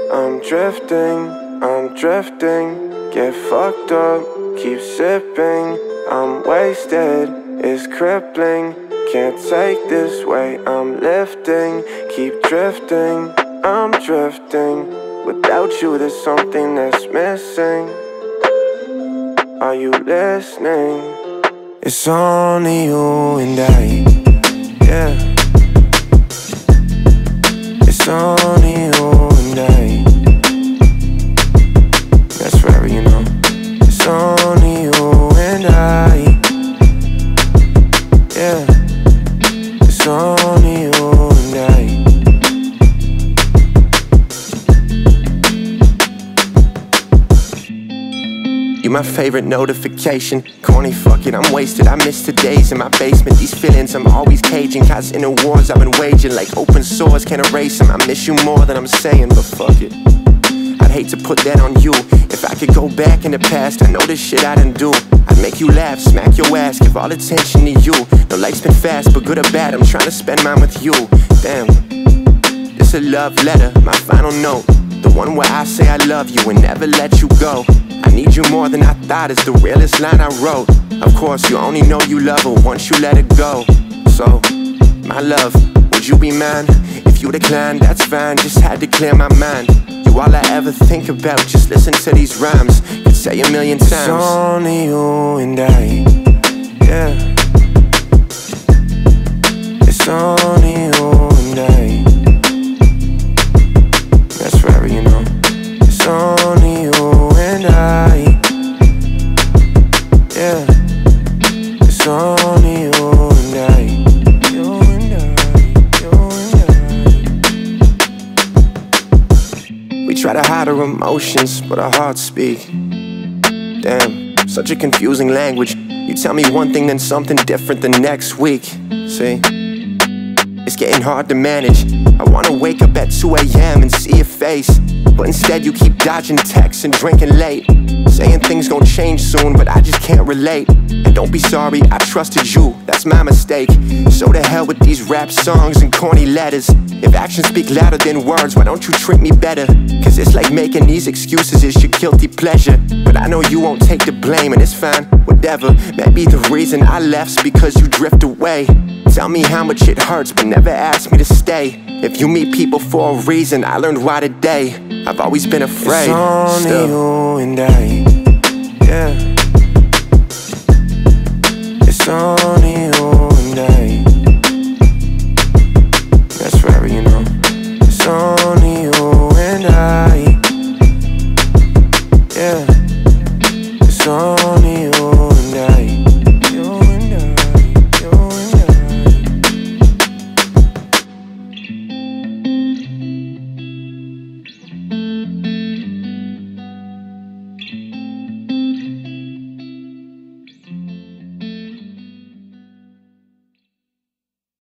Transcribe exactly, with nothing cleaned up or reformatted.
I'm drifting, I'm drifting. Get fucked up, keep sipping. I'm wasted, it's crippling. Can't take this weight, I'm lifting. Keep drifting, I'm drifting. Without you there's something that's missing. Are you listening? It's only you and I, yeah. It's only you and I. That's forever, you know. It's only you and I, yeah. It's only you and I. You my favorite notification. Corny, fuck it, I'm wasted. I miss the days in my basement. These feelings I'm always caging. Cause in the wars I've been waging, like open sores can't erase them. I miss you more than I'm saying, but fuck it, I'd hate to put that on you. If I could go back in the past, I know this shit I didn't do. I'd make you laugh, smack your ass, give all attention to you. No, life's been fast, but good or bad, I'm trying to spend mine with you. Damn, this a love letter, my final note. The one where I say I love you and never let you go. I need you more than I thought is the realest line I wrote. Of course, you only know you love her once you let it go. So, my love, would you be mine? If you decline, that's fine, just had to clear my mind. You all I ever think about, just listen to these rhymes. Could say a million times. It's only you and I, yeah. It's only you and I. That's forever, you know. It's only you and I, yeah. It's only you and I. You and I, you and I. We try to hide our emotions, but our hearts speak. Damn, such a confusing language. You tell me one thing, then something different the next week. See, it's getting hard to manage. I wanna wake up at two A M and see your face, but instead you keep dodging texts and drinking late. Saying things gon' change soon, but I just can't relate. And don't be sorry, I trusted you, that's my mistake. So to hell with these rap songs and corny letters. If actions speak louder than words, why don't you treat me better? Cause it's like making these excuses is your guilty pleasure. But I know you won't take the blame and it's fine, whatever. Maybe the reason I left's because you drift away. Tell me how much it hurts, but never ask me to stay. If you meet people for a reason, I learned why today. I've always been afraid. It's only still. You and I, yeah. It's only you and I.